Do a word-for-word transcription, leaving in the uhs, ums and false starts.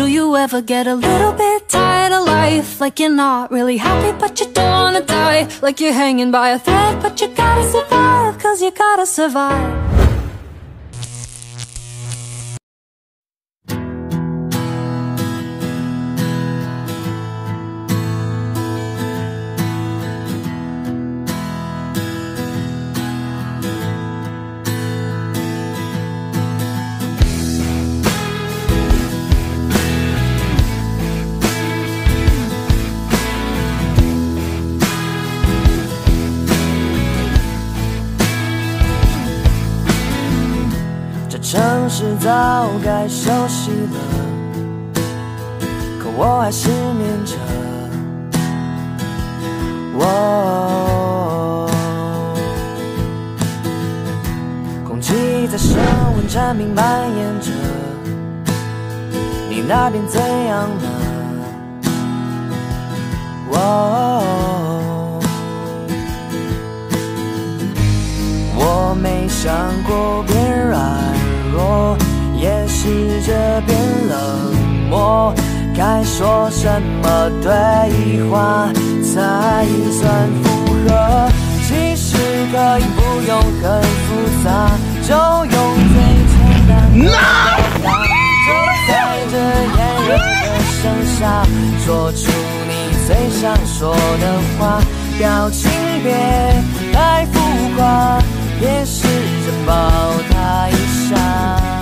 Do you ever get a little bit tired of life? Like you're not really happy but you don't wanna die. Like you're hanging by a thread but you gotta survive, cause you gotta survive. 城市早该熟悉了，可我还失眠着。哦，空气在升温，蝉鸣蔓延着。你那边怎样呢？哦，我没想过变软弱，也试着变冷漠，该说什么对话才算符合？其实可以不用很复杂，就用最简单的表达，就在这炎热的盛夏，说出你最想说的话，表情别太浮夸，别试着抱他一下。